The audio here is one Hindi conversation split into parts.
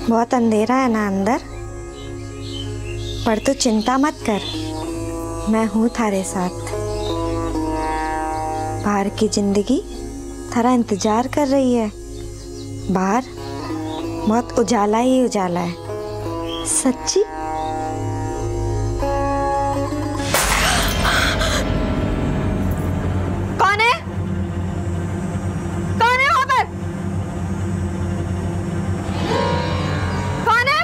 बहुत अंधेरा है ना अंदर, पर तू चिंता मत कर, मैं हूँ थारे साथ। बाहर की जिंदगी थारा इंतजार कर रही है। बाहर बहुत उजाला ही उजाला है, सच्ची। कौन है? कौन है वहां पर? कौन है?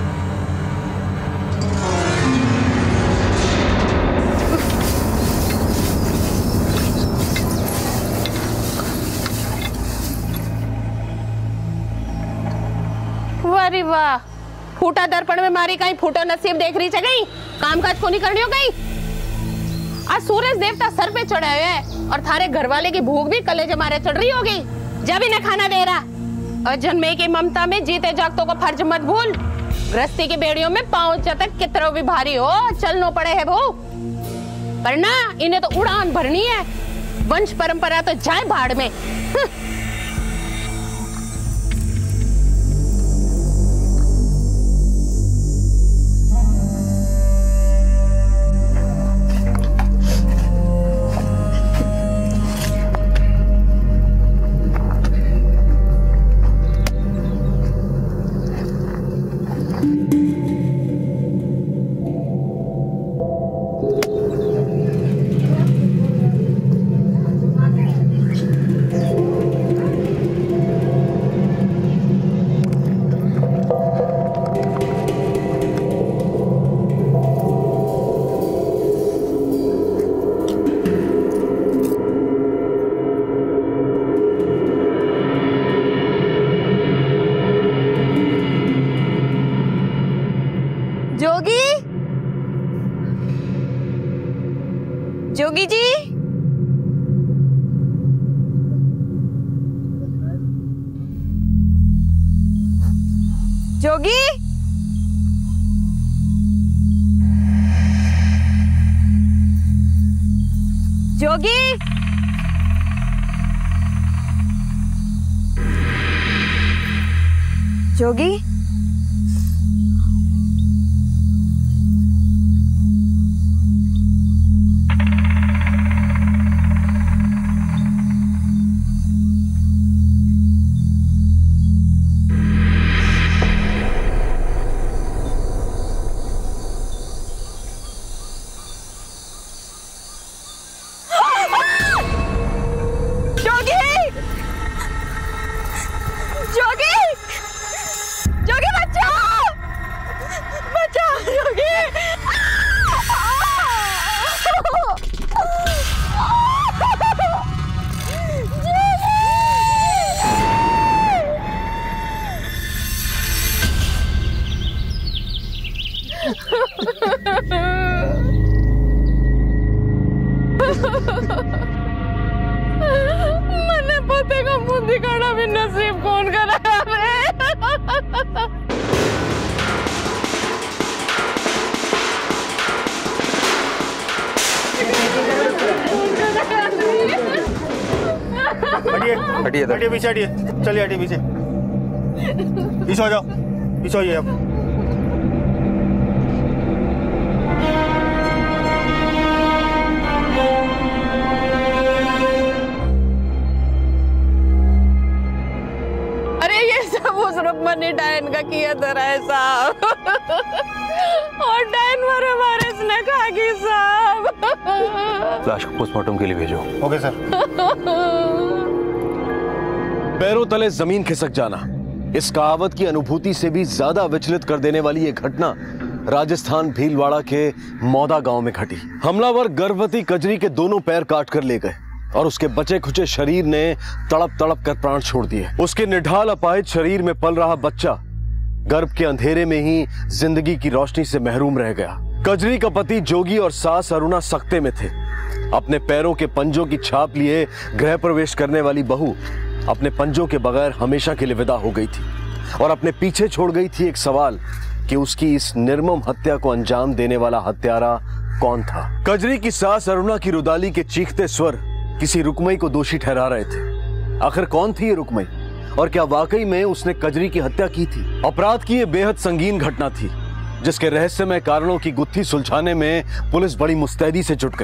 वाह वाह, फूटा दर्पण में मारी कहीं फूटो नसीब देख रही है गई, काम काज को नहीं करनी हो गई। आज सूरज देवता सर पे चढ़े हुए हैं और थारे घर वाले की भूख भी कलेजे मारे चढ़ रही होगी, जब इन्हें खाना दे रहा। और जन्मे की ममता में जीते जागतों को फर्ज मत भूल। गृहस्थी की बेड़ियों में पांव तक कितना भी भारी हो चलनो पड़े है वो, पर ना इन्हें तो उड़ान भरनी है। वंश परंपरा तो जाए भाड़ में। जोगी जी, जोगी, जोगी, जोगी, मने पते का मुंह दिखाना भी नसीब कौन करा रे। हटिए हटिए पीछे हटिए, चलिए हटिए पीछे, पीछे हो जाओ, पीछे होइए आप। उस रुक्मणी डायन का किया धरा है साहब, और डायन मरे मारे इसने खा गई साहब। लाश को पोस्टमार्टम के लिए भेजो। Okay sir. पैरों तले जमीन खिसक जाना, इस कहावत की अनुभूति से भी ज्यादा विचलित कर देने वाली ये घटना राजस्थान भीलवाड़ा के मौदा गांव में घटी। हमलावर गर्भवती कजरी के दोनों पैर काट कर ले गए और उसके बचे खुचे शरीर ने तड़प तड़प कर प्राण छोड़ दिए। उसके निढाल अपाहिज शरीर में पल रहा बच्चा गर्भ के अंधेरे में ही जिंदगी की रोशनी से महरूम रह गया। कजरी का पति जोगी और सास अरुणा सख्ते में थे। अपने पैरों के पंजों की छाप लिए गृह प्रवेश करने वाली बहू अपने पंजों के बगैर हमेशा के लिए विदा हो गई थी और अपने पीछे छोड़ गई थी एक सवाल कि उसकी इस निर्मम हत्या को अंजाम देने वाला हत्यारा कौन था। कजरी की सास अरुणा की रुदाली के चीखते स्वर किसी रुकमई को दोषी ठहरा रहे थे। आखिर कौन थी ये रुकमई और क्या वाकई में उसने कजरी की हत्या की थी। अपराध की यह बेहद संगीन घटना थी जिसके रहस्यमय कारणों की गुत्थी सुलझाने में पुलिस बड़ी मुस्तैदी से जुट गई।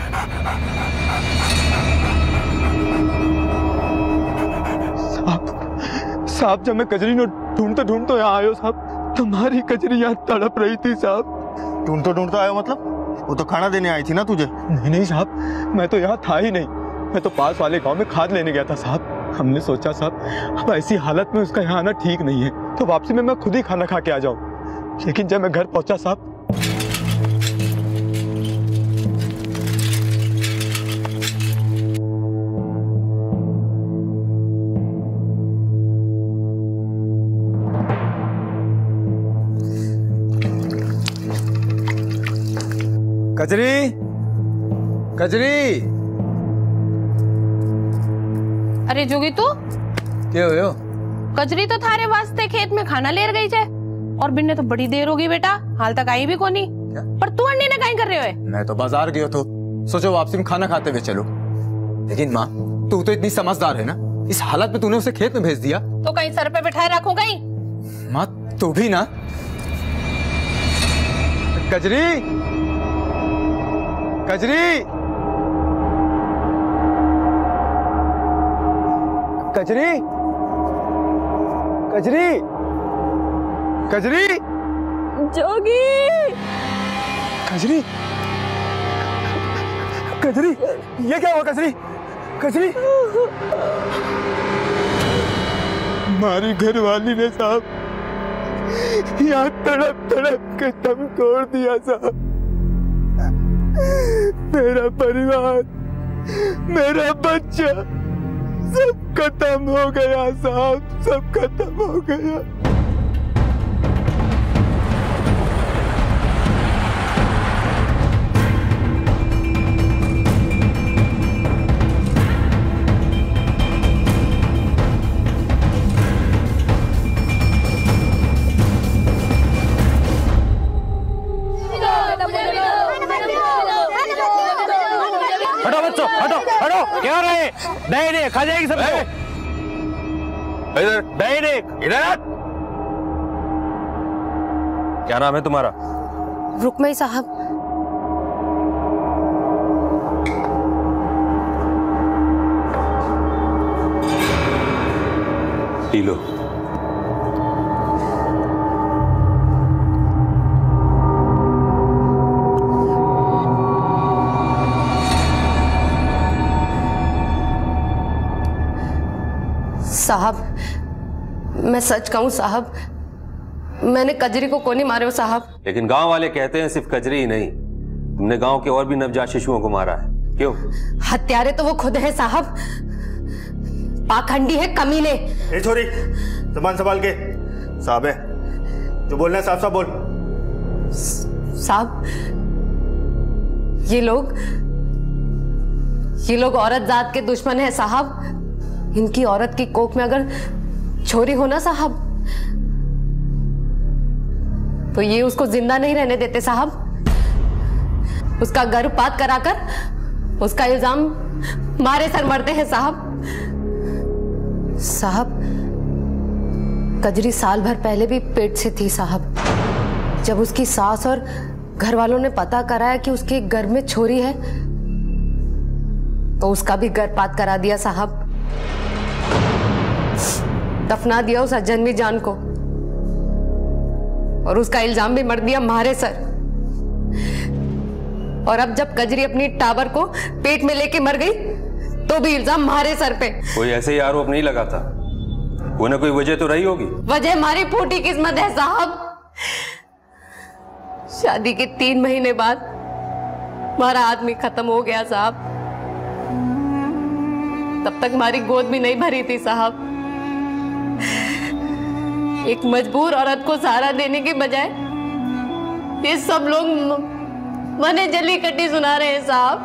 साहब जब मैं कजरी ने ढूंढते यहाँ आयो साहब, तुम्हारी कजरी यहाँ तड़प रही थी साहब। ढूंढते आयो मतलब? वो तो खाना देने आई थी ना तुझे। नहीं साहब, मैं तो यहाँ था ही नहीं, मैं तो पास वाले गांव में खाद लेने गया था साहब। हमने सोचा साहब अब ऐसी हालत में उसका यहाँ आना ठीक नहीं है, तो वापसी में मैं खुद ही खाना खा के आ जाऊँ। लेकिन जब मैं घर पहुंचा साहब, कजरी कजरी। अरे जोगी तू क्या हो? कजरी तो थारे वास्ते खेत में खाना लेर गई है और बिन्ने तो बड़ी देर होगी बेटा, हाल तक आई भी कोनी। पर तू अन्नी ने कहीं कर रहे हो? मैं तो बाजार गयो तो सोचो वापसी में खाना खाते हुए चलो। लेकिन माँ तू तो इतनी समझदार है ना, इस हालत में तूने उसे खेत में भेज दिया। तो कहीं सर पे बिठाए रखूं कहीं? माँ तू भी ना। कजरी कजरी कजरी कजरी कजरी जोगी कजरी कजरी, ये क्या हुआ कजरी? कजरी हमारी घरवाली ने साहब यहाँ तड़प तड़प के दम तोड़ दिया साहब। मेरा परिवार, मेरा बच्चा सब खत्म हो गया साहब, सब खत्म हो गया। हटो बच्चों, हटो हटो, क्या रहे? नहीं खा जाएगी सब। इधर नहीं, इधर। क्या नाम है तुम्हारा? रुकमई साहब। पी लो। साहब मैं सच कहूं साहब, मैंने कजरी को कोनी मारे हो साहब। लेकिन गांव वाले कहते हैं सिर्फ कजरी ही नहीं, तुमने गांव के और भी नवजात शिशुओं को मारा है। क्यों? हत्यारे तो वो खुद है साहब, पाखंडी है, कमीने। ए छोरी, जुबान संभाल के। साहब है जो बोलना है साफ साफ बोल। साहब ये लोग औरत जात के दुश्मन है साहब। इनकी औरत की कोख में अगर छोरी हो ना साहब, तो ये उसको जिंदा नहीं रहने देते साहब। उसका गर्भपात कराकर उसका इल्जाम मारे सर मरते हैं साहब। साहब कजरी साल भर पहले भी पेट से थी साहब। जब उसकी सास और घर वालों ने पता कराया कि उसके गर्भ में छोरी है, तो उसका भी गर्भपात करा दिया साहब। दफना दिया उस अजन्मी जान को और उसका इल्जाम भी मर दिया मारे सर। और अब जब कजरी अपनी टाबर को पेट में लेके मर गई, तो भी इल्जाम मारे सर पे। कोई ऐसे ही आरोप नहीं लगाता, कोई ना कोई वजह तो रही होगी। वजह हमारी फूटी किस्मत है साहब। शादी के 3 महीने बाद हमारा आदमी खत्म हो गया साहब। तब तक हमारी गोद भी नहीं भरी थी साहब। एक मजबूर औरत को सहारा देने के बजाय ये सब लोग मने जली कट्टी सुना रहे हैं साहब।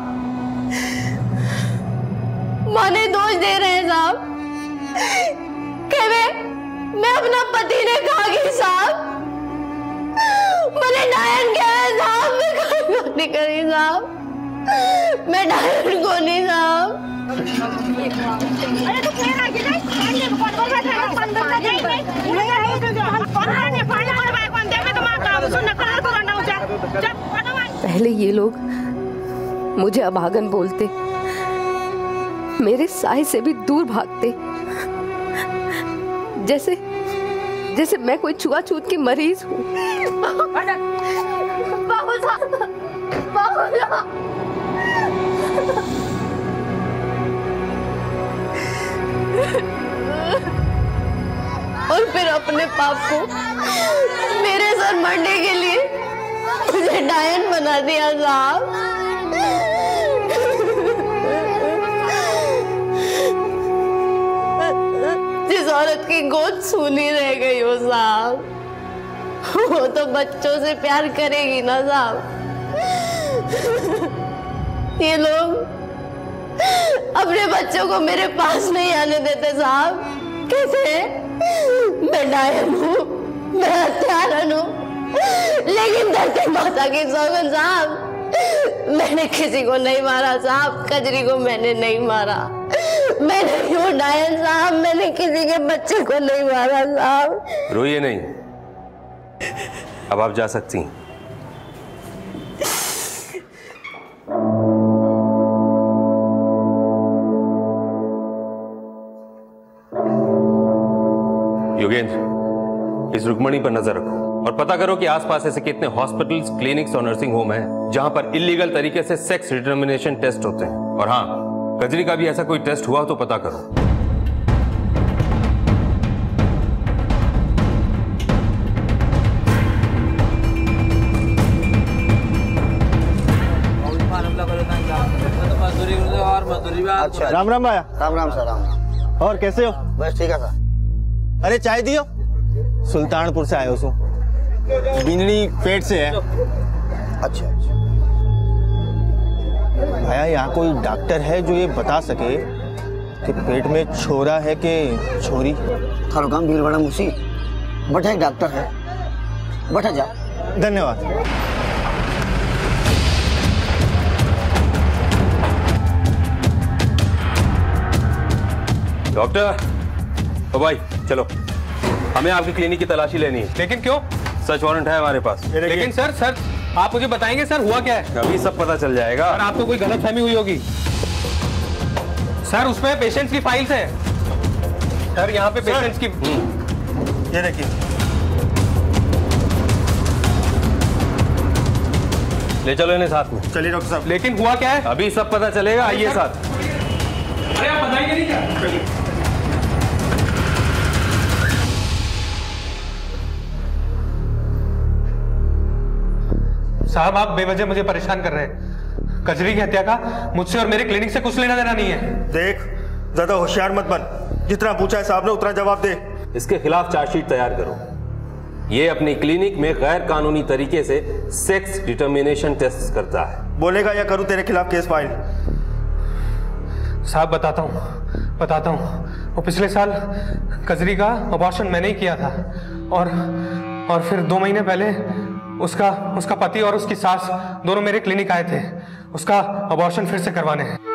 मने दोष दे रहे हैं साहब कि मैं अपना पति ने कहा कि साहब मैंने नायन किया है साहब, मैं नहीं करी साहब। मैं डायन को नहीं साहब। अरे तो फिर आगे जाए पहले ये लोग मुझे अभागन बोलते, मेरे साय से भी दूर भागते, जैसे जैसे मैं कोई छुआछूत की मरीज हूँ। और फिर अपने पाप को मेरे सर मरने के लिए मुझे डायन बना दिया साहब। जिस औरत की गोद सूनी रह गई हो साहब, वो तो बच्चों से प्यार करेगी ना साहब। ये लोग अपने बच्चों को मेरे पास नहीं आने देते साहब। कहते मैं डायन हूँ, मैं हत्यारन हूँ, लेकिन धरती माता की सौगंध साहब, मैंने किसी को नहीं मारा साहब। कजरी को मैंने नहीं मारा। मैं नहीं हूँ डायन साहब, मैंने किसी के बच्चे को नहीं मारा साहब। रोइए नहीं, अब आप जा सकती हैं। योगेंद्र, इस रुक्मणी पर नजर रखो और पता करो कि आसपास ऐसे कितने हॉस्पिटल्स, क्लिनिक्स और नर्सिंग होम हैं जहां पर इलीगल तरीके से सेक्स डिटर्मिनेशन टेस्ट होते हैं। और हाँ, कजरी का भी ऐसा कोई टेस्ट हुआ तो पता करो। अच्छा, राम राम आया। राम राम सर, राम राम। और कैसे हो? बस ठीक है सर। अरे चाय दियो। सुल्तानपुर से आए हो सो, बिननी पेट से है। अच्छा अच्छा। भैया यहाँ कोई डॉक्टर है जो ये बता सके कि पेट में छोरा है कि छोरी? थारो काम भीलवाड़ा मुसी बटा एक डॉक्टर है, बटा जा। धन्यवाद। डॉक्टर, ओ भाई चलो, हमें आपकी क्लिनिक की तलाशी लेनी है। लेकिन क्यों? सर्च वारंट है हमारे पास। लेकिन सर आप मुझे बताएंगे सर हुआ क्या है? अभी सब पता चल जाएगा। और आपको कोई गलतफहमी हुई होगी सर, उसमें पेशेंट्स की फाइल्स है सर, यहाँ पे पेशेंट्स की। ये देखिए। ले चलो इन्हें साथ में। चलिए डॉक्टर साहब। लेकिन हुआ क्या है? अभी सब पता चलेगा, आइए साथ। अरे आप बताएंगे नहीं क्या? साहब आप बेवजह मुझे परेशान कर रहे हैं। कजरी की हत्या का मुझसे और मेरे क्लिनिक से कुछ लेना देना नहीं है। देख, ज्यादा होशियार मत बन, जितना पूछा है साहब ने उतना जवाब दे। इसके खिलाफ चार्जशीट तैयार करो। ये अपनी क्लिनिक में गैर कानूनी तरीके से सेक्स डिटर्मिनेशन टेस्ट करता है। बोलेगा या करूं तेरे खिलाफ केस फाइल? साहब बताता हूँ, वो पिछले साल कजरी का अबॉर्शन मैंने ही किया था और फिर 2 महीने पहले उसका पति और उसकी सास दोनों मेरे क्लिनिक आए थे उसका अबॉर्शन फिर से करवाने हैं।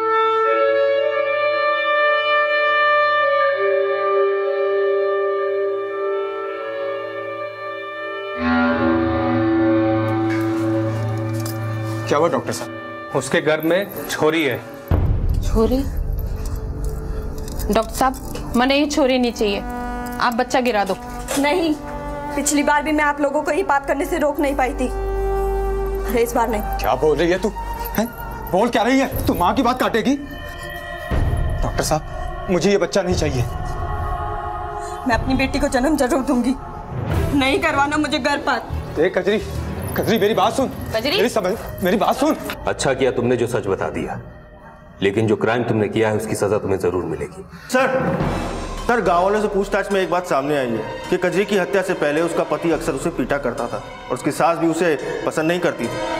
क्या हुआ डॉक्टर साहब? उसके गर्भ में छोरी है। छोरी? डॉक्टर साहब, मने ये छोरी नहीं चाहिए, आप बच्चा गिरा दो। नहीं, पिछली बार भी मैं आप लोगों को ये बात करने से रोक नहीं पाई थी, इस बार नहीं। क्या बोल रही है तू? बोल क्या रही है तू? माँ की बात काटेगी? डॉक्टर साहब, मुझे ये बच्चा नहीं चाहिए। मैं अपनी बेटी को जन्म जरूर दूंगी, नहीं करवाना मुझे गर्भपात। देख कजरी मेरी बात सुन। कजरी? मेरी बात सुन। अच्छा किया तुमने जो सच बता दिया, लेकिन जो क्राइम तुमने किया है उसकी सजा तुम्हें जरूर मिलेगी। सर गांव वालों से पूछताछ में एक बात सामने आई है कि कजरी की हत्या से पहले उसका पति अक्सर उसे पीटा करता था और उसकी सास भी उसे पसंद नहीं करती थी।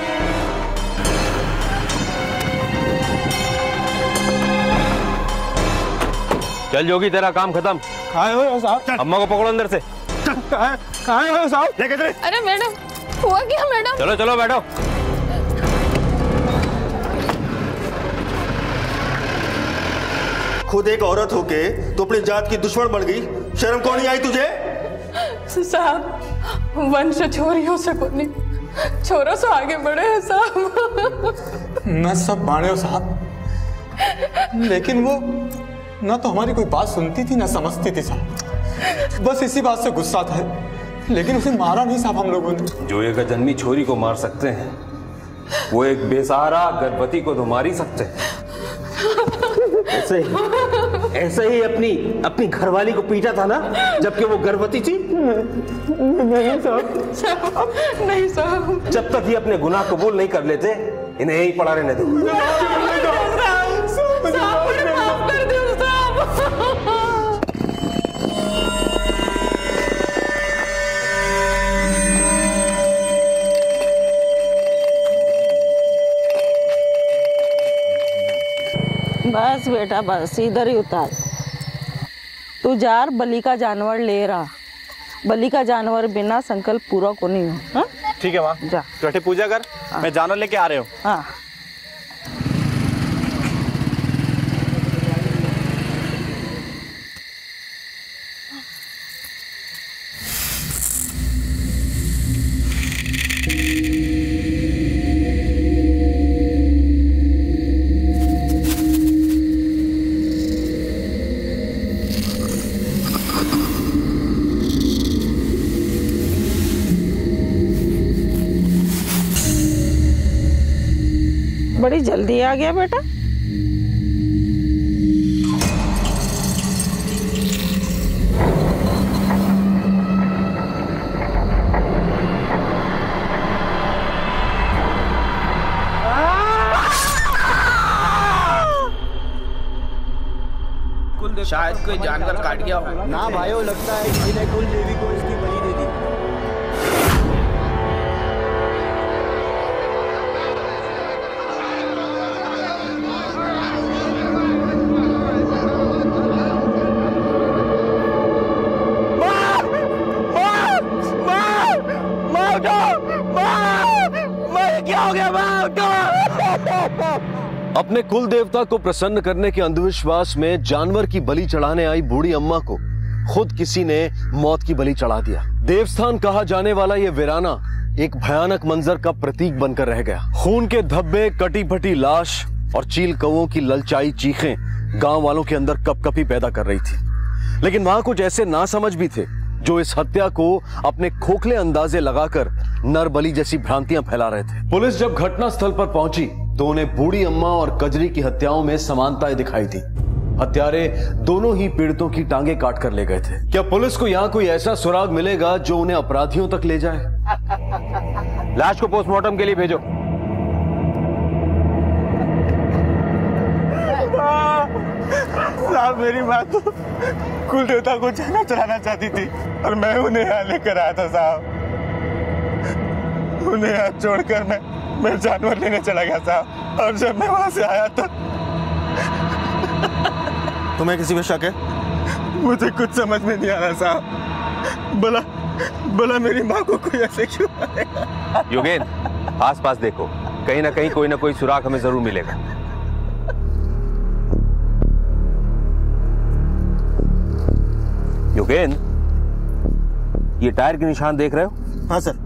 चल जोगी, तेरा काम खत्म। कहाँ हो साहब? अम्मा को पकड़ो अंदर से। कहाँ हो साहब? अरे मैडम, हुआ क्या मैडम? चलो चलो बैठो। खुद एक औरत होके तो अपनी जात की दुश्मन बन गई, शर्म कौन नहीं आई तुझे? साहब वंश छोरियों से को नहीं, छोरों से आगे बढ़े हैं साहब। न सब बाड़े हो साहब, लेकिन वो ना तो हमारी कोई बात सुनती थी ना समझती थी साहब। बस इसी बात से गुस्सा था, लेकिन उसे मारा नहीं साहब हम लोगों ने। जो एक जन्मी छोरी को मार सकते हैं, वो एक बेसहारा गर्भवती को तो मार ही सकते हैं। ऐसे ही अपनी घरवाली को पीटा था ना, जबकि वो गर्भवती थी। नहीं साहब, नहीं साहब, जब तक ये अपने गुनाह कबूल नहीं कर लेते, इन्हें यही पड़ा रहने दो। माफ कर दो साहब। बस बेटा बस, इधर ही उतार। तू जार बलि का जानवर ले रहा, बलि का जानवर बिना संकल्प पूरा को नहीं हो। ठीक है माँ, जा बैठे पूजा कर। मैं जानवर लेके आ रहे हूँ। हाँ बड़ी जल्दी आ गया बेटा। शायद कोई जानवर काट गया हो। ना भाइयों, लगता है किसी ने कुल देवी को इसकी बलि दे दी। क्या हो गया? अपने कुल देवता को प्रसन्न करने के अंधविश्वास में जानवर की बलि चढ़ाने आई बूढ़ी अम्मा को खुद किसी ने मौत की बलि चढ़ा दिया। देवस्थान कहा जाने वाला यह वीराना एक भयानक मंजर का प्रतीक बनकर रह गया। खून के धब्बे, कटी फटी लाश और चील कौओं की ललचाई चीखें गांव वालों के अंदर कपकपी पैदा कर रही थी। लेकिन वहां कुछ ऐसे नासमझ भी थे जो इस हत्या को अपने खोखले अंदाजे लगाकर नरबली जैसी भ्रांतियां फैला रहे थे। पुलिस जब घटना स्थल पर पहुंची तो उन्हें बूढ़ी अम्मा और कजरी की हत्याओं में समानताएं दिखाई दी। हत्यारे दोनों ही पीड़ितों की टांगे काट कर ले गए थे। क्या पुलिस को यहाँ कोई ऐसा सुराग मिलेगा जो उन्हें अपराधियों तक ले जाए? लाश को पोस्टमार्टम के लिए भेजो। साहब मेरी बात तो कुल देवता को जाना चढ़ाना चाहती थी और मैं उन्हें यहाँ लेकर आया था साहब। उन्हें हाथ छोड़कर मैं जानवर लेने चला गया साहब, और जब मैं वहां से आया तो तुम्हें किसी पे शक है? मुझे कुछ समझ में नहीं आ रहा साहब। भला मेरी माँ को कोई ऐसे क्यों मारेगा? योगेंद्र, आसपास देखो, कहीं ना कहीं कोई ना कोई सुराग हमें जरूर मिलेगा। योगेंद्र, ये टायर के निशान देख रहे हो? हाँ सर।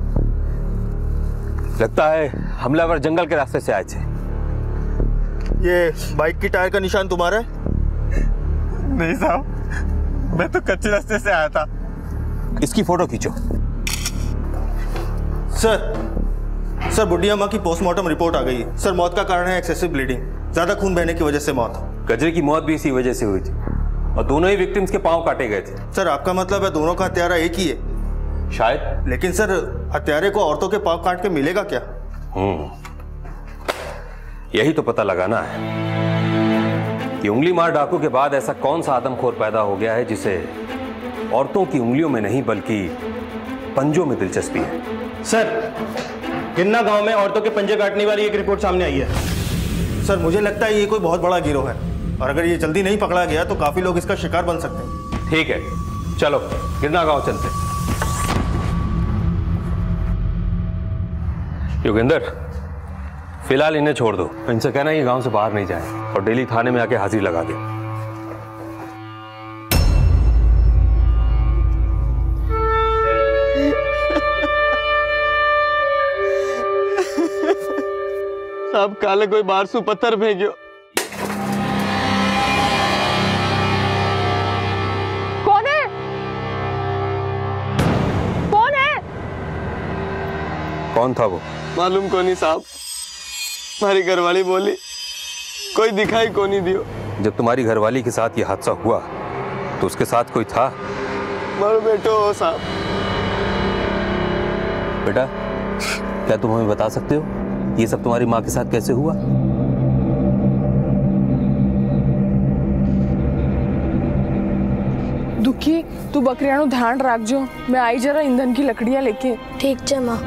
लगता है हमलावर जंगल के रास्ते से आए थे। ये बाइक की टायर का निशान तुम्हारा है? नहीं साहब, मैं तो कच्चे रास्ते से आया था। इसकी फोटो खींचो। सर बुढ़िया माँ की पोस्टमार्टम रिपोर्ट आ गई है। सर मौत का कारण है एक्सेसिव ब्लीडिंग, ज्यादा खून बहने की वजह से मौत। कजरी की मौत भी इसी वजह से हुई थी और दोनों ही विक्टिम्स के पांव काटे गए थे। सर आपका मतलब है दोनों का हत्यारा एक ही है? शायद। लेकिन सर हत्यारे को औरतों के पांव काट के मिलेगा क्या? यही तो पता लगाना है कि उंगली मार डाकू के बाद ऐसा कौन सा आदमखोर पैदा हो गया है जिसे औरतों की उंगलियों में नहीं बल्कि पंजों में दिलचस्पी है। सर गिन्ना गांव में औरतों के पंजे काटने वाली एक रिपोर्ट सामने आई है। सर मुझे लगता है ये कोई बहुत बड़ा गिरोह है और अगर ये जल्दी नहीं पकड़ा गया तो काफी लोग इसका शिकार बन सकते हैं। ठीक है, चलो गिन्ना गांव चलते। योगेंद्र, फिलहाल इन्हें छोड़ दो। इनसे कहना ये गांव से बाहर नहीं जाए और डेली थाने में आके हाजिरी लगा दे। साहब काले कोई बाहर से पत्थर फेंकियो। कौन है? कौन है? कौन था वो? मालूम को नहीं साहब, हमारी घरवाली बोली कोई दिखाई को नहीं दियो। जब तुम्हारी घरवाली के साथ ये हादसा हुआ तो उसके साथ कोई था? मर बेटो हो साहब। बेटा क्या तुम हमें बता सकते हो ये सब तुम्हारी माँ के साथ कैसे हुआ? दुखी तू बकरियां ध्यान रख जो, मैं आई जरा ईंधन की लकड़ियां लेके। ठीक है माँ।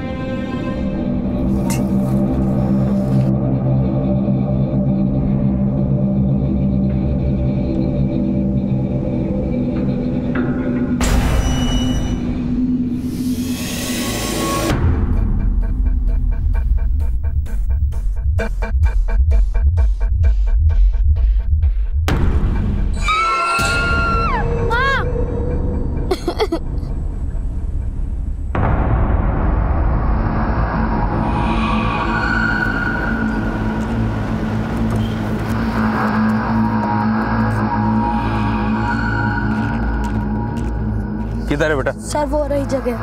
किधर है बेटा? सर वो रही जगह।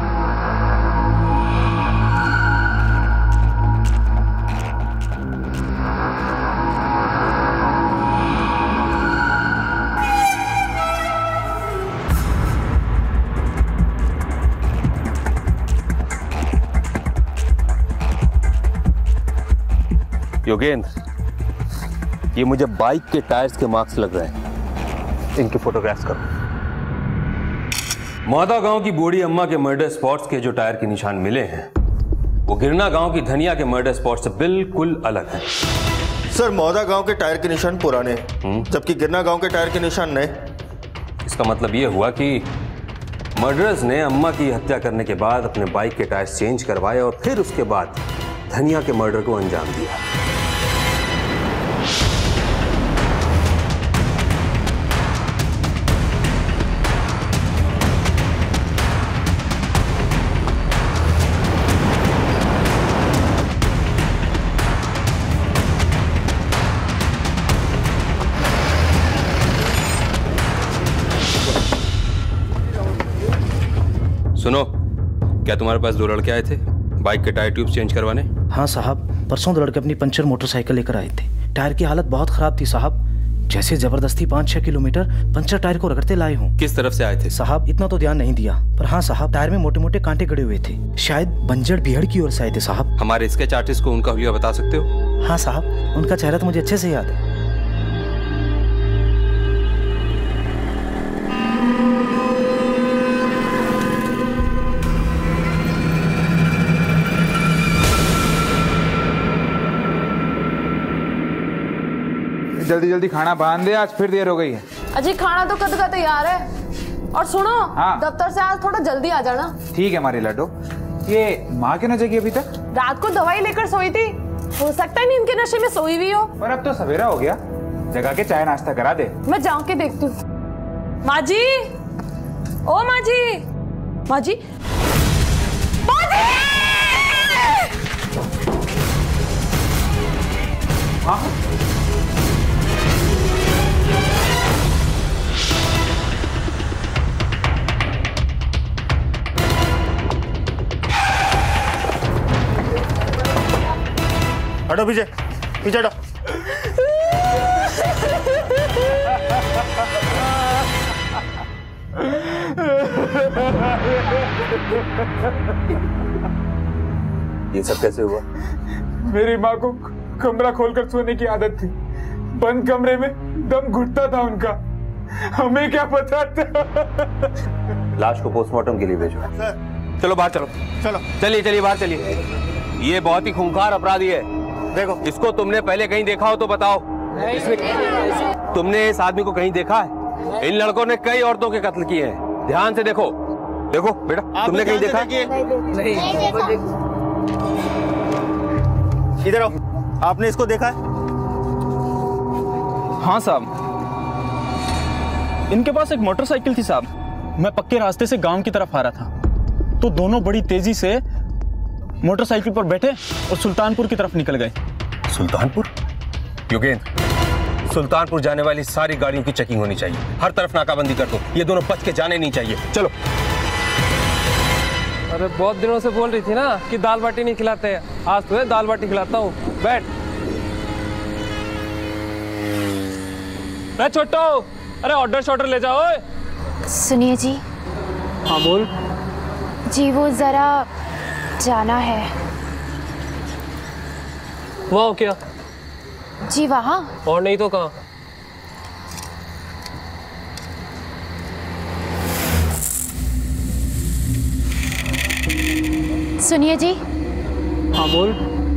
योगेंद्र, ये मुझे बाइक के टायर्स के मार्क्स लग रहे हैं, इनकी फोटोग्राफ्स करो। मौदा गांव की बूढ़ी अम्मा के मर्डर स्पॉट्स के जो टायर के निशान मिले हैं वो गिरना गांव की धनिया के मर्डर स्पॉट से बिल्कुल अलग है। सर मौदा गांव के टायर के निशान पुराने जबकि गिरना गांव के टायर के निशान नए। इसका मतलब ये हुआ कि मर्डरर्स ने अम्मा की हत्या करने के बाद अपने बाइक के टायर्स चेंज करवाए और फिर उसके बाद धनिया के मर्डर को अंजाम दिया। सुनो, क्या तुम्हारे पास दो लड़के आए थे बाइक के टायर ट्यूब्स चेंज करवाने? हाँ साहब, परसों दो लड़के अपनी पंचर मोटरसाइकिल लेकर आए थे। टायर की हालत बहुत खराब थी साहब, जैसे जबरदस्ती 5-6 किलोमीटर पंचर टायर को रगड़ते लाए हूँ। किस तरफ से आए थे? साहब इतना तो ध्यान नहीं दिया, पर हाँ साहब टायर में मोटे मोटे कांटे गड़े हुए थे, शायद बंजर बिहड़ की ओर से आए थे साहब। हमारे स्केच आर्टिस्ट को उनका हुलिया बता सकते हो? हाँ साहब, उनका चेहरा तो मुझे अच्छे से याद है। जल्दी जल्दी खाना बांध दे, आज फिर देर हो गई है। अजी खाना तो कद का तैयार है। और सुनो, हाँ। दफ्तर से आज थोड़ा जल्दी आ जाना। ठीक है हमारी लड्डू। ये माँ क्यों न जगी अभी तक? रात को दवाई लेकर सोई थी, हो सकता है नींद के नशे में सोई हुई हो। पर अब तो सवेरा हो गया, जगा के चाय नाश्ता करा दे। मैं जाऊं के देखती हूँ। माँ जी, ओ माँ जी, माँ जी, माँ जी! हाँ? हटो पीछे, पीछे हटो। ये सब कैसे हुआ? मेरी माँ को कमरा खोलकर सोने की आदत थी, बंद कमरे में दम घुटता था उनका, हमें क्या पता था। लाश को पोस्टमार्टम के लिए भेजो। चलो बाहर चलो। चलो चलिए चलिए बाहर चलिए। ये बहुत ही खूंखार अपराधी है। देखो इसको तुमने पहले कहीं देखा हो तो बताओ। तुमने इस आदमी को कहीं देखा है? इन लड़कों ने कई औरतों के कत्ल किए हैं, ध्यान से देखो। देखो बेटा, तुमने कहीं देखा? नहीं। इधर आओ, आपने इसको देखा है? हाँ साहब, इनके पास एक मोटरसाइकिल थी साहब। मैं पक्के रास्ते से गांव की तरफ आ रहा था तो दोनों बड़ी तेजी से मोटरसाइकिल पर बैठे और सुल्तानपुर की तरफ निकल गए। सुल्तानपुर? योगेंद्र, सुल्तानपुर जाने वाली सारी गाड़ियों की चेकिंग होनी चाहिए। हर तरफ नाकाबंदी कर दो, ये दोनों बच के जाने नहीं चाहिए। चलो। अरे बहुत दिनों से बोल रही थी ना कि दाल बाटी नहीं खिलाते हैं, आज तुम्हें दाल बाटी खिलाता हूँ। बैठ। मैं छोटो, अरे ऑर्डर ले जाओ। सुनिए जी। हाँ बोल। जी वो जरा जाना है। वहाँ क्या? जी वहाँ। और नहीं तो कहाँ? सुनिए जी। हाँ बोल।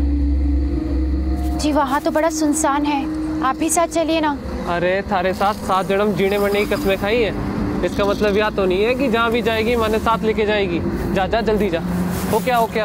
जी वहाँ तो बड़ा सुनसान है, आप भी साथ चलिए ना। अरे थारे साथ 7 जन्म जीने मरने की कसमें खाई है, इसका मतलब यह तो नहीं है कि जहाँ भी जाएगी मैंने साथ लेके जाएगी। जा जा जल्दी जा। हो क्या?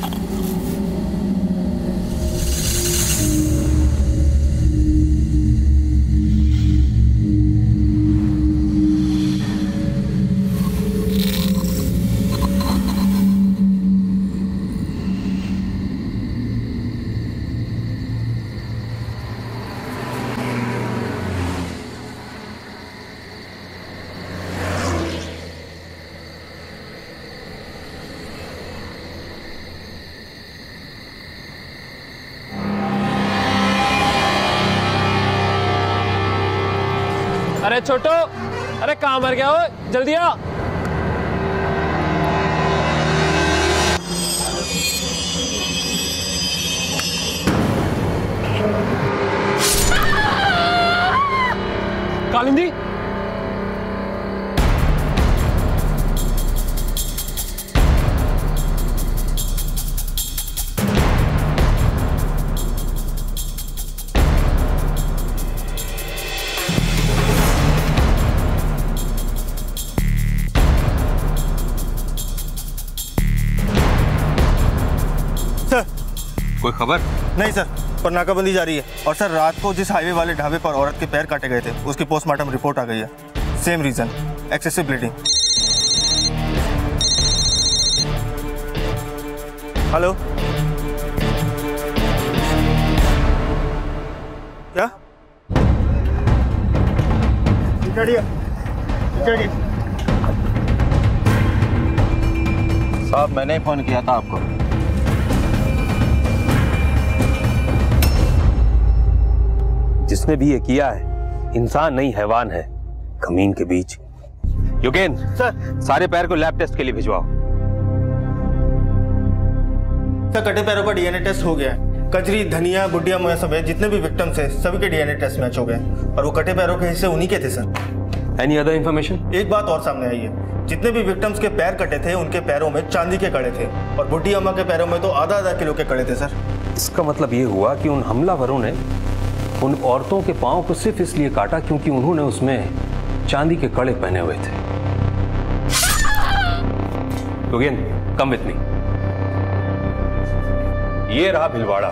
अरे छोटो, अरे कहाँ मर गया हो? जल्दी आ। कालिंदी, कोई खबर? नहीं सर, पर नाकाबंदी जारी है। और सर, रात को जिस हाईवे वाले ढाबे पर औरत के पैर काटे गए थे, उसकी पोस्टमार्टम रिपोर्ट आ गई है। Same reason, excessive bleeding. Hello, क्या? साहब मैंने ही फोन किया था आपको। जिसने भी ये किया है इंसान नहीं हैवान है, कमीन के बीच। योगेंद्र सर, सारे पैर को लैब टेस्ट के लिए भिजवाओ। सर, कटे पैरों का डीएनए टेस्ट हो गया है। कजरी, धनिया, बुढ़िया मोया समेत जितने भी विक्टिम्स हैं सभी के डीएनए टेस्ट मैच हो गए और वो कटे पैरों के हिस्से उन्हीं के थे सर। Any other information? एक बात और सामने आई है, जितने भी विक्टिम्स के पैर कटे थे उनके पैरों में चांदी के कड़े थे और बुढ़ी अम्मा के पैरों में तो आधा किलो के कड़े थे सर। इसका मतलब ये हुआ कि उन हमलावरों ने उन औरतों के पांव को सिर्फ इसलिए काटा क्योंकि उन्होंने उसमें चांदी के कड़े पहने हुए थे। Yogendra, come with me. ये रहा भिलवाड़ा,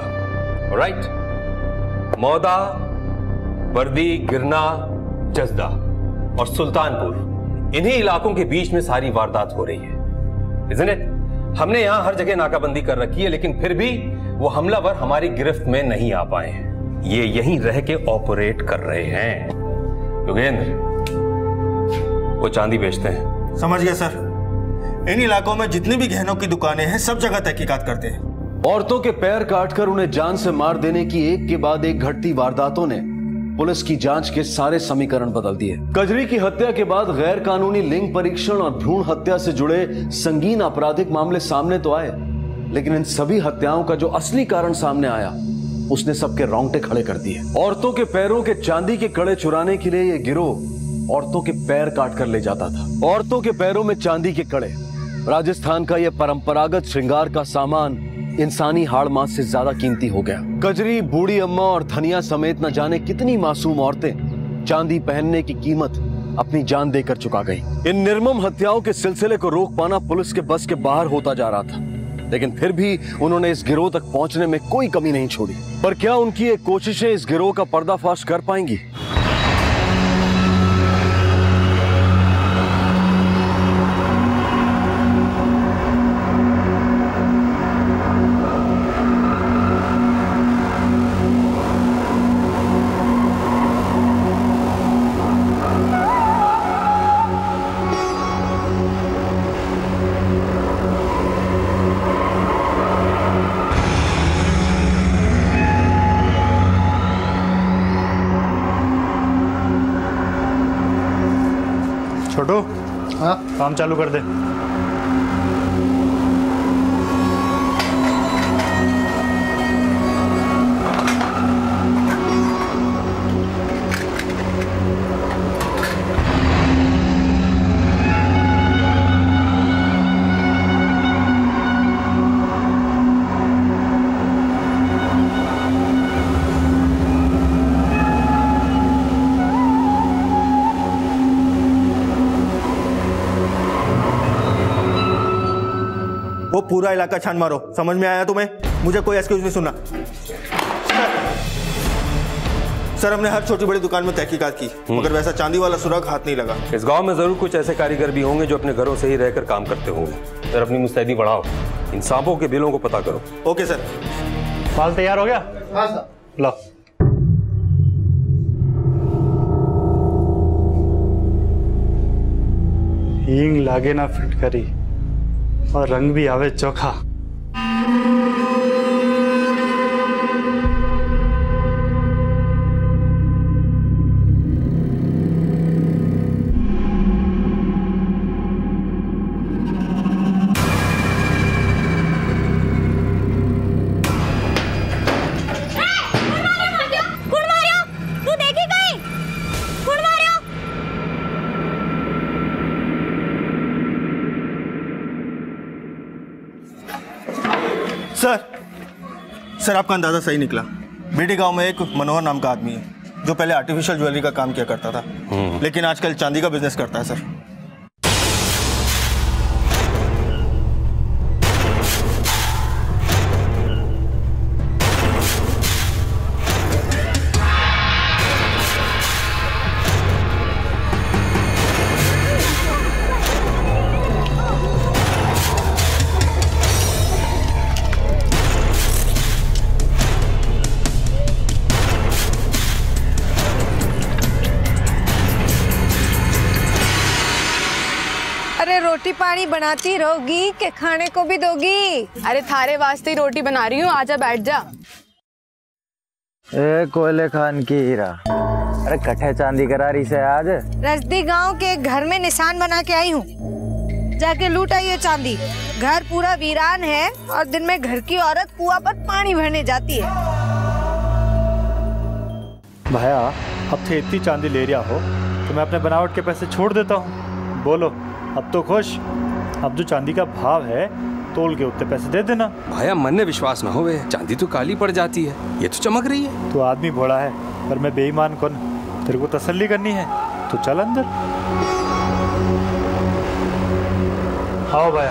राइट? मौदा, बर्दी, गिरना, जसदा और सुल्तानपुर, इन्हीं इलाकों के बीच में सारी वारदात हो रही है, isn't it? हमने यहां हर जगह नाकाबंदी कर रखी है, लेकिन फिर भी वो हमलावर हमारी गिरफ्त में नहीं आ पाए हैं। ये यहीं रह के ऑपरेट कर रहे हैं। योगेंद्र, वो चांदी बेचते हैं। समझ गया सर। इन इलाकों में जितनी भी गहनों की दुकानें हैं सब जगह तहकीकात करते हैं। औरतों के पैर काटकर उन्हें जान से मार देने की एक के बाद एक घटती वारदातों ने पुलिस की जांच के सारे समीकरण बदल दिए। कजरी की हत्या के बाद गैर कानूनी लिंग परीक्षण और भ्रूण हत्या से जुड़े संगीन आपराधिक मामले सामने तो आए, लेकिन इन सभी हत्याओं का जो असली कारण सामने आया उसने सबके रोंगटे खड़े कर दिए। औरतों के पैरों के चांदी के कड़े चुराने के लिए यह गिरोह औरतों के पैर काट कर ले जाता था। औरतों के पैरों में चांदी के कड़े, राजस्थान का यह परंपरागत श्रृंगार का सामान इंसानी हाड़ मांस से ज्यादा कीमती हो गया। कजरी, बूढ़ी अम्मा और धनिया समेत न जाने कितनी मासूम औरतें चांदी पहनने की कीमत अपनी जान देकर चुका गई। इन निर्मम हत्याओं के सिलसिले को रोक पाना पुलिस के बस के बाहर होता जा रहा था, लेकिन फिर भी उन्होंने इस गिरोह तक पहुंचने में कोई कमी नहीं छोड़ी। पर क्या उनकी ये कोशिशें इस गिरोह का पर्दाफाश कर पाएंगी? काम चालू कर दे। वो पूरा इलाका छान मारो। समझ में आया तुम्हें? मुझे कोई एक्सक्यूज नहीं सुनना। सर हमने हर छोटी बड़ी दुकान में तहकीकात की, मगर वैसा चांदी वाला सुराग हाथ नहीं लगा। इस गांव में जरूर कुछ ऐसे कारीगर भी होंगे जो अपने घरों से ही रहकर काम करते होंगे। सर अपनी मुस्तैदी बढ़ाओ, इन सांपों के बिलों को पता करो। Okay sir. माल तैयार हो गया? हाँ सर। लो। हींग लागे ना फिटकरी और रंग भी आवे चोखा। सर आपका अंदाजा सही निकला। बेटी गांव में एक मनोहर नाम का आदमी है जो पहले आर्टिफिशियल ज्वेलरी का काम किया करता था, लेकिन आजकल चांदी का बिजनेस करता है सर। रोटी पानी बनाती रहोगी कि खाने को भी दोगी? अरे थारे वास्ते ही रोटी बना रही हूँ, आजा बैठ जा। ए कोयले खान की हीरा, अरे कट्ठे चांदी करा रही से आज? रजदी गांव के घर में निशान बना के आई हूँ, जाके लूट आई है चांदी। घर पूरा वीरान है और दिन में घर की औरत कुआं पर पानी भरने जाती है। भैया अब थे इतनी चांदी ले रहा हो तो मैं अपने बनावट के पैसे छोड़ देता हूँ। बोलो अब तो खुश? अब जो चांदी का भाव है तोल के उतने पैसे दे देना। भाया मन में विश्वास ना होवे, चांदी तो काली पड़ जाती है, ये तो चमक रही है। तू आदमी भोला है पर मैं बेईमान कौन? तेरे को तसल्ली करनी है तो चल अंदर। आओ भैया,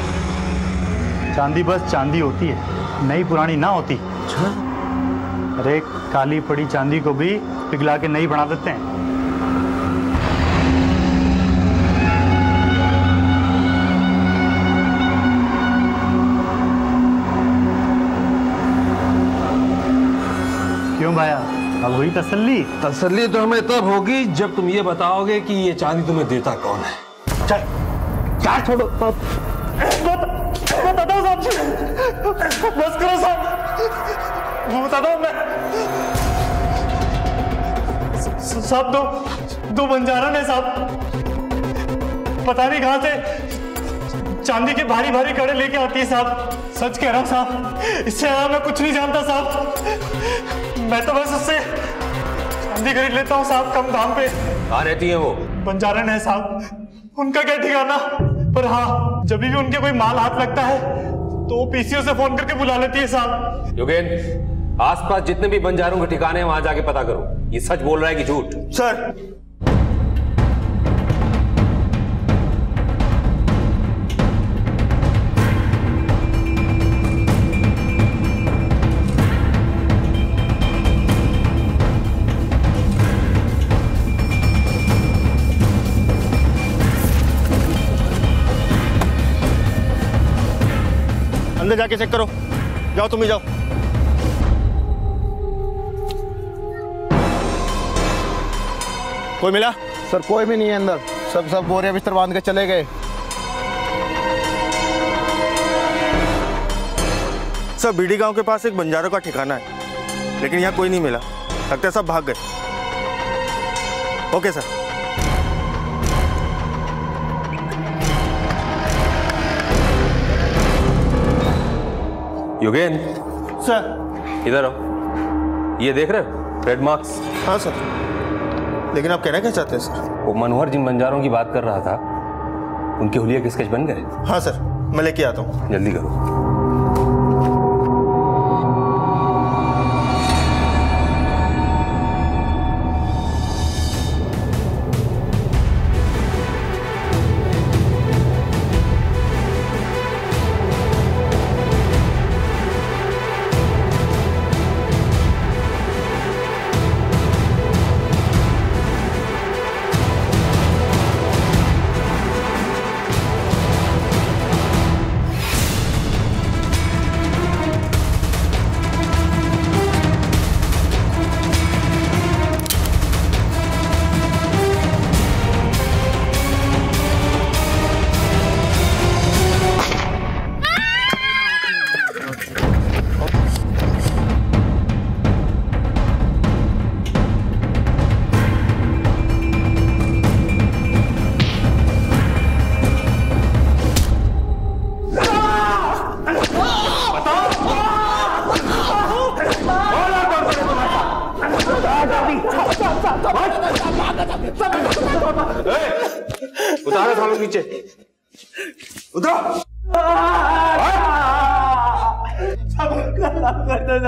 चांदी बस चांदी होती है, नई पुरानी ना होती। अरे काली पड़ी चांदी को भी पिघला के नई बना देते हैं। क्यों भाया, अब हुई तसल्ली? तसल्ली तो हमें तब होगी जब तुम ये बताओगे कि ये चांदी तुम्हें देता कौन है। चल क्या छोड़ो, बताता हूँ साहब, बस करो साहब, वो बताता हूँ मैं। साहब दो बंजारन है साहब, पता नहीं कहाँ से चांदी के भारी भारी कड़े लेके आती है साहब। सच कह रहा हूँ साहब, इससे ज्यादा मैं कुछ नहीं जानता साहब। मैं तो बस उससे चांदी खरीद लेता हूँ साहब, कम दाम पे। कहाँ रहती है वो? बंजारन है साहब, उनका क्या ठिकाना, पर हाँ जब भी उनके कोई माल हाथ लगता है तो वो पीसीओ से फोन करके बुला लेती है साहब। योगेन, आसपास जितने भी बंजारों के ठिकाने हैं वहां जाके पता करो, ये सच बोल रहा है कि झूठ? सर अंदर जाके चेक करो, जाओ तुम ही जाओ। कोई मिला? सर कोई भी नहीं है अंदर, सब बोरे बिस्तर बांध के चले गए। सर बीडी गांव के पास एक बंजारों का ठिकाना है, लेकिन यहाँ कोई नहीं मिला, लगता है सब भाग गए। Okay sir. योगेंद्र सर इधर आओ। ये देख रहे हो रेड मार्क्स? हाँ सर, लेकिन आप कहना क्या चाहते हैं सर? वो मनोहर जिन बंजारों की बात कर रहा था, उनके हुलिया के स्केच बन गए? हाँ सर, मैं लेके आता हूँ। जल्दी करो। उतारो सालों नीचे, उतरो। माफ कर दो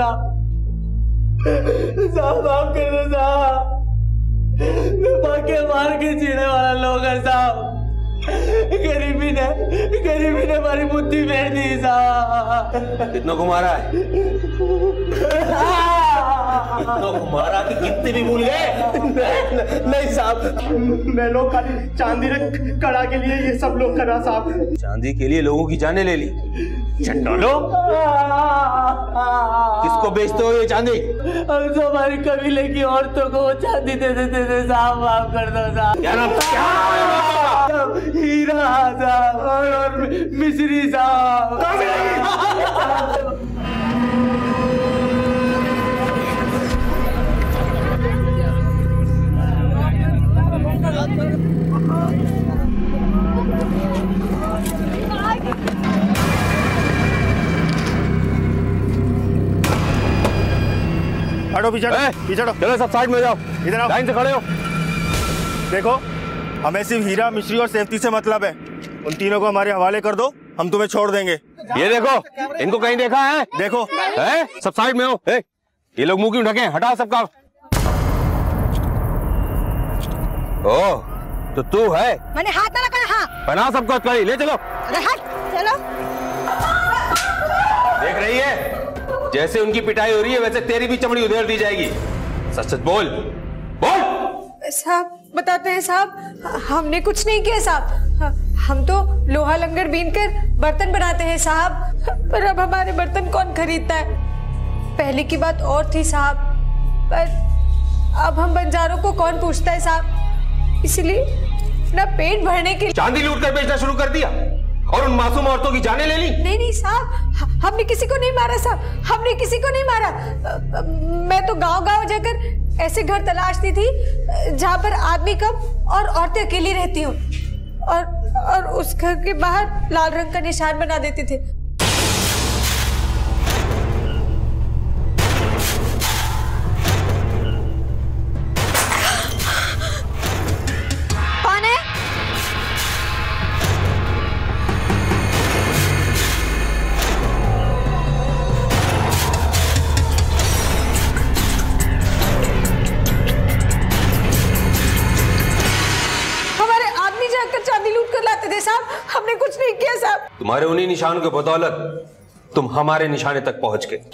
साहब, माफ कर दो साहब। मैं भागे मार के जीने वाला लोग है साहब। गरीबी ने हमारी बुद्धि फेर दी साहब। कितनों को मारा है? कितनों को मारा कि कितने भी भूल गए? नहीं साहब, मैं लोग खाली चांदी कड़ा के लिए ये सब लोग करा साहब। चांदी के लिए लोगों की जानें ले ली? चंडालो, किसको बेचते हो ये चांदी? हम तो हमारी कबीले की औरतों को वो चांदी दे देते थे साहब। माफ कर दो साहब। क्या नाम? हीरा साहब और मिश्री साहब। हटो, पीछे हटो। चलो सब साइड में जाओ, इधर आओ, लाइन से खड़े हो। देखो, हमें सिर्फ हीरा, मिश्री और सेफ्टी से मतलब है। उन तीनों को हमारे हवाले कर दो, हम तुम्हें छोड़ देंगे। ये देखो, इनको कहीं देखा है? देखो है? सब साइड में हो। ये लोग मुंह क्यों ढके? हटा सबका। ओह, तो तू है? मैंने हाथ ना लगाया। हाँ, बना सबको हथकड़ी। ले चलो। अरे हट, चलो। देख रही है, जैसे उनकी पिटाई हो रही है वैसे तेरी भी चमड़ी उधेड़ दी जाएगी। सच सच बोल, बोल। साहब बताते हैं साहब, हमने कुछ नहीं किया साहब। हम तो लोहा लंगर बीनकर बर्तन बनाते हैं साहब, पर अब हमारे बर्तन कौन खरीदता है? पहले की बात और थी साहब, पर अब हम बंजारों को कौन पूछता है साहब। इसलिए अपना पेट भरने के लिए चांदी लूट कर बेचना शुरू कर दिया और उन मासूम औरतों की जानें ले ली। नहीं साहब, हमने किसी को नहीं मारा साहब, हमने किसी को नहीं मारा। मैं तो गांव-गांव जाकर ऐसे घर तलाशती थी जहां पर आदमी कम और औरतें अकेली रहती हूँ, और उस घर के बाहर लाल रंग का निशान बना देते थे। कौन है? चांदी लूट कर लाते थे साहब, हमने कुछ नहीं किया साहब। तुम्हारे उन्हीं निशानों के बदौलत तुम हमारे निशाने तक पहुंच गए।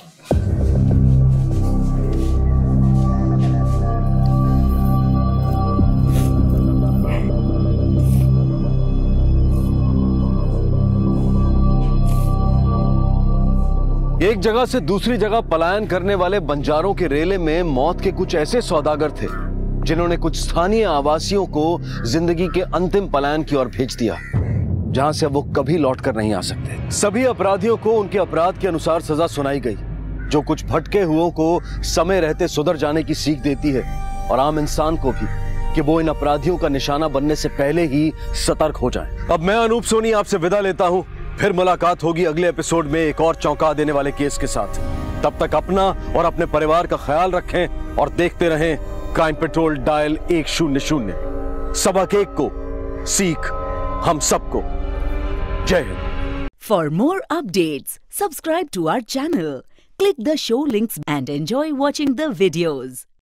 एक जगह से दूसरी जगह पलायन करने वाले बंजारों के रेले में मौत के कुछ ऐसे सौदागर थे जिन्होंने कुछ स्थानीय आवासियों को जिंदगी के अंतिम पलायन की ओर भेज दिया, जहां से वो कभी लौट कर नहीं आ सकते। सभी अपराधियों को उनके अपराध के अनुसार सजा सुनाई गई, जो कुछ भटके हुओं को समय रहते सुधर जाने की सीख देती है, और आम इंसान को भी, कि वो इन अपराधियों का निशाना बनने से पहले ही सतर्क हो जाए। अब मैं अनूप सोनी आपसे विदा लेता हूं। फिर मुलाकात होगी अगले एपिसोड में एक और चौंका देने वाले केस के साथ। तब तक अपना और अपने परिवार का ख्याल रखें और देखते रहें क्राइम पेट्रोल डायल 100। सबक एक को सीख हम सबको। जय Hind. For more updates, subscribe to our channel, click the show links and enjoy watching the videos.